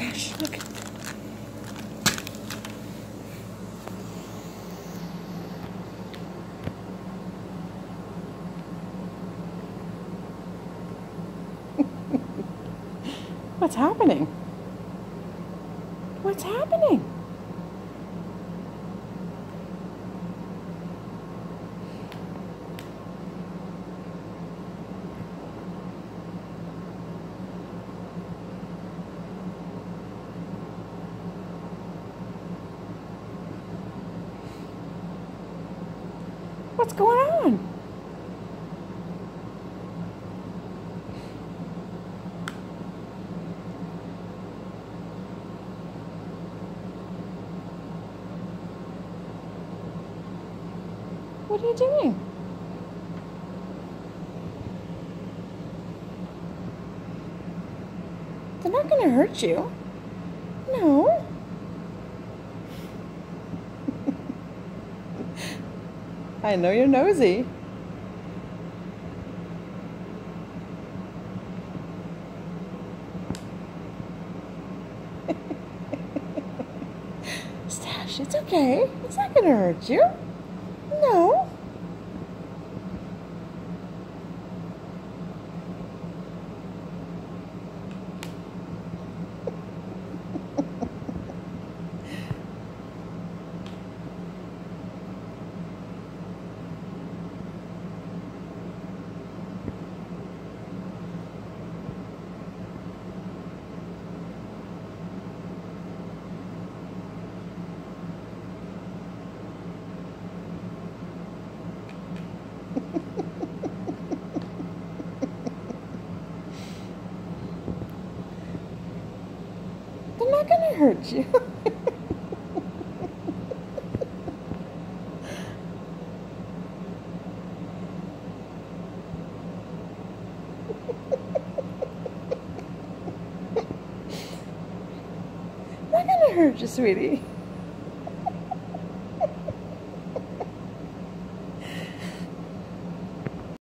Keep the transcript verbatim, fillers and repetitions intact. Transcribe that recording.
Moustache, look. What's happening? What's happening? What's going on? What are you doing? They're not going to hurt you. No. I know you're nosy. Stash, it's okay. It's not going to hurt you. No. They're not going to hurt you. They're not going to hurt you, sweetie.